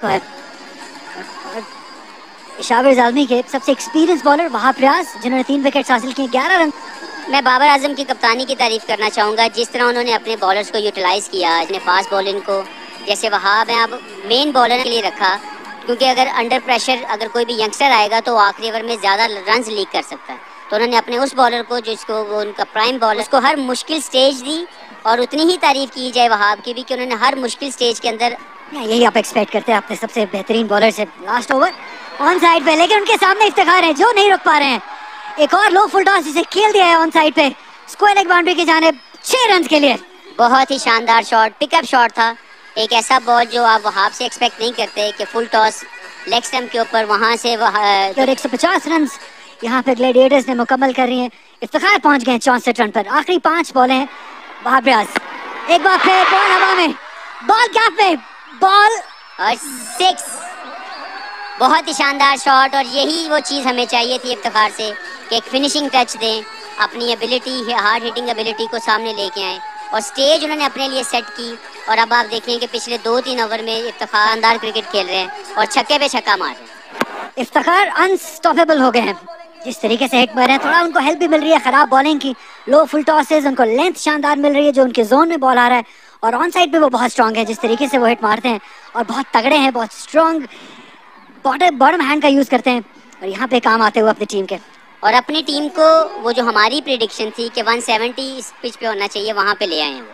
शाबिर आजमी के सबसे experience bowler Wahab Riaz, जिन्होंने 3 विकेट हासिल किए, 11 रन। मैं बाबर आजम की कप्तानी की तारीफ करना चाहूँगा, जिस तरह उन्होंने अपने बॉलर्स को यूटिलाइज़ किया, अपने फास्ट बॉलिंग को, जैसे वहाब है अब मेन बॉलर के लिए रखा, क्योंकि अगर अंडर प्रेशर अगर कोई भी यंगस्टर आएगा तो आखिरी ओवर में ज़्यादा रन्स लीक कर सकता है। तो उन्होंने अपने उस बॉलर को, जिसको वो उनका प्राइम बॉलर, उसको हर मुश्किल स्टेज दी। और उतनी ही तारीफ की जाए वहाब की भी कि उन्होंने हर मुश्किल स्टेज के अंदर, यही आप एक्सपेक्ट करते हैं अपने सबसे बेहतरीन बॉलर से। लास्ट ओवर ऑन साइड पे, लेकिन उनके सामने इफ्तिखार है जो नहीं रुक पा रहे हैं। एक और लो फुल टॉस जिसे खेल दिया है ऑन साइड पे, स्क्वायर लेग बाउंड्री की जानिब 6 रन के लिए। बहुत ही शानदार शॉट, पिकअप शॉट था। एक ऐसा बॉल जो आप वहाब से एक्सपेक्ट नहीं करते कि फुल टॉस लेग स्टंप के ऊपर वहां से 150 रन यहाँ पे ग्लैडिएटर्स ने मुकम्मल कर रही हैं। इफ्तिखार पहुंच गए 64 रन पर। आखिरी 5 बॉलें हैं। वहाब रियाज एक बार फिर बॉल हवा में, बॉल गैप में, बॉल और 6। बहुत ही शानदार शॉट, और यही वो चीज़ हमें चाहिए थी इफ्तिखार से कि एक फिनिशिंग टच दें, अपनी एबिलिटी, हार्ड हिटिंग एबिलिटी को सामने लेके आए, और स्टेज उन्होंने अपने लिए सेट की। और अब आप देखें कि पिछले 2-3 ओवर में इफ्तिखार शानदार क्रिकेट खेल रहे हैं और छक्के पे छक्का मार रहे हैं। इफ्तिखार अनस्टॉपेबल हो गए हैं जिस तरीके से हिट मार रहे हैं। थोड़ा उनको हेल्प भी मिल रही है खराब बॉलिंग की, लो फुल टॉसेज, उनको लेंथ शानदार मिल रही है जो उनके जोन में बॉल आ रहा है। और ऑन साइड पे वो बहुत स्ट्रांग है, जिस तरीके से वो हिट मारते हैं और बहुत तगड़े हैं, बहुत स्ट्रांग बॉटम हैंड का यूज करते हैं, और यहाँ पे काम आते हुए अपनी टीम के। और अपनी टीम को वो जो हमारी प्रिडिक्शन थी कि 170 इस पिच पे होना चाहिए, वहाँ पे ले आए हैं वो।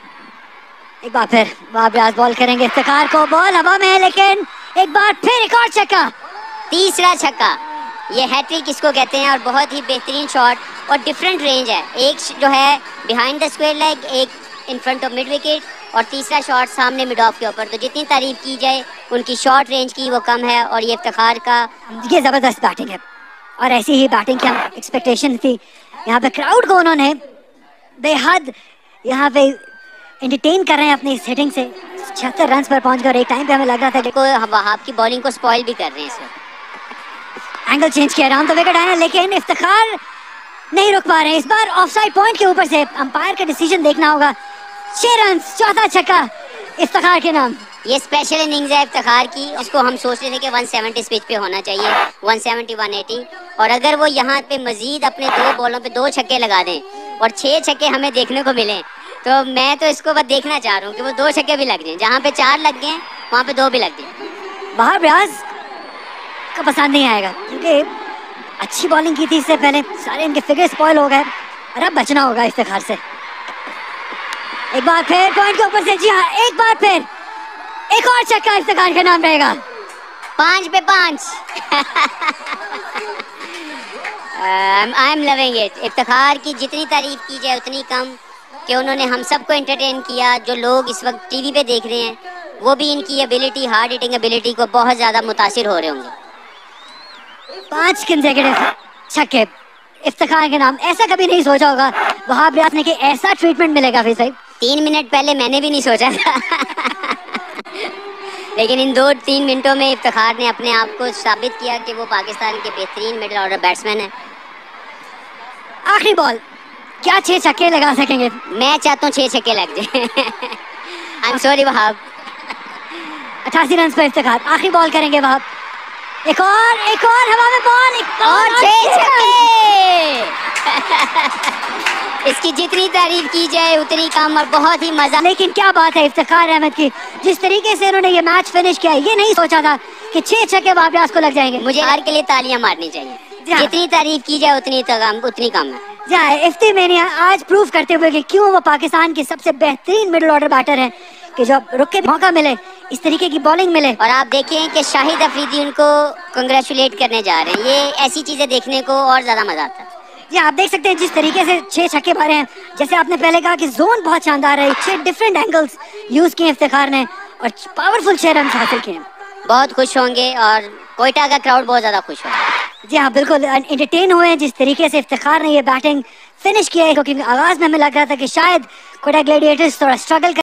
एक बार फिर वहाब रियाज बॉल करेंगे इफ्तिखार को, बॉल हवा में है, लेकिन एक बार फिर एक और छक्का, तीसरा छक्का। ये हैट्रिक इसको कहते हैं, और बहुत ही बेहतरीन शॉट और डिफरेंट रेंज है। एक जो है बिहाइंड द स्क्वायर लेग, एक in front of mid wicket, और तीसरा शॉट सामने मिड ऑफ के ऊपर। तो जितनी तारीफ की जाए उनकी शॉर्ट रेंज की वो कम है, और ये इफ्तिखार का ये ज़बरदस्त बैटिंग है, और ऐसी ही बैटिंग की एक्सपेक्टेशन थी। यहाँ पे क्राउड को उन्होंने बेहद यहाँ पे एंटरटेन कर रहे हैं अपनी इस हिटिंग से। 76 रन पर पहुंच गए। एक टाइम पे हमें लग रहा था कि वहाब की बॉलिंग को स्पॉइल भी कर रहे हैं इस वक्त। एंगल चेंज किया, राउंड द विकेट आया, लेकिन इफ्तिखार नहीं रुक पा रहे हैं। इस बार ऑफसाइड पॉइंट के ऊपर से अंपायर का डिसीजन देखना होगा। 6 रन, चौथा छक्का इफ्तिखार के नाम। ये स्पेशल इनिंग्स है इफ्तिखार की, इसको हम सोच रहे थे कि 170 पिच पे होना चाहिए, 170 180। और अगर वो यहाँ पे मजीद अपने 2 बॉलों पे 2 छक्के लगा दें और 6 छक्के हमें देखने को मिले, तो मैं तो इसको बस देखना चाह रहा हूँ कि वो 2 छक्के भी लग जाएं। जहाँ पे 4 लग गए वहाँ पे 2 भी लग जाए। वहाब रियाज को पसंद नहीं आएगा, क्योंकि अच्छी बॉलिंग की थी इससे पहले, सारे इनके फिगर स्पॉइल हो गए, और अब बचना होगा इफ्तिखार से। एक बार फिर पॉइंट के ऊपर से, जी हाँ, एक बार फिर एक और छक्का इफ्तिखार का नाम रहेगा। 5 पे 5। I am loving it. Iftikhar की जितनी तारीफ की जाए उतनी कम, कि उन्होंने हम सबको एंटरटेन किया। जो लोग इस वक्त टीवी पे देख रहे हैं वो भी इनकी एबिलिटी, हार्ड हिटिंग एबिलिटी को बहुत ज़्यादा मुतासिर हो रहे होंगे। 5 कंसेक्यूटिव छक्के इफ्तिखार के नाम। ऐसा कभी नहीं सोचा होगा वहाब रियाज ने कि ऐसा ट्रीटमेंट मिलेगा। फिर सही 3 मिनट पहले मैंने भी नहीं सोचा था। लेकिन इन 2-3 मिनटों में इफ्तिखार ने अपने आप को साबित किया कि वो पाकिस्तान के बेहतरीन मिडिल ऑर्डर बैट्समैन है। आखिरी बॉल, क्या 6 छक्के लगा सकेंगे? मैं चाहता हूँ 6 छक्के लग जाए। I am sorry Wahab. 88 run पर इफ्तिखार। आखिरी बॉल करेंगे वहाब। एक और हवा में बॉल, एक और 6 छक्के। इसकी जितनी तारीफ की जाए उतनी कम, और बहुत ही मजा। लेकिन क्या बात है इफ्तिखार अहमद की, जिस तरीके से उन्होंने ये मैच फिनिश किया, ये नहीं सोचा था कि 6 छक्के वहाब रियाज को लग जाएंगे। मुझे हार के लिए तालियां मारनी चाहिए। जितनी तारीफ की जाए उतनी कम है। इफ्ती मेनिया आज प्रूव करते हुए कि क्यों वो पाकिस्तान के सबसे बेहतरीन मिडिल ऑर्डर बैटर हैं, कि जब रुक के मौका मिले, इस तरीके की बॉलिंग मिले। और आप देखें कि शाहिद अफरीदी उनको कंग्रेचुलेट करने जा रहे हैं। ये ऐसी चीजें देखने को और ज्यादा मजा आता है। जी आप देख सकते हैं जिस तरीके से 6 छक्के मारे हैं। जैसे आपने पहले कहा कि जोन बहुत शानदार है, 6 डिफरेंट एंगल्स यूज किए इफ्तिखार ने, और पावरफुल 6 रन हासिल किए। बहुत खुश होंगे, और कोयटा का क्राउड बहुत ज्यादा खुश होगा। जी हाँ, बिल्कुल एंटरटेन हुए हैं जिस तरीके से इफ्तिखार ने ये बैटिंग फिनिश किया है, क्योंकि आगाज में हमें लग रहा था कि शायद कोयटा ग्लैडिएटर्स थोड़ा स्ट्रगल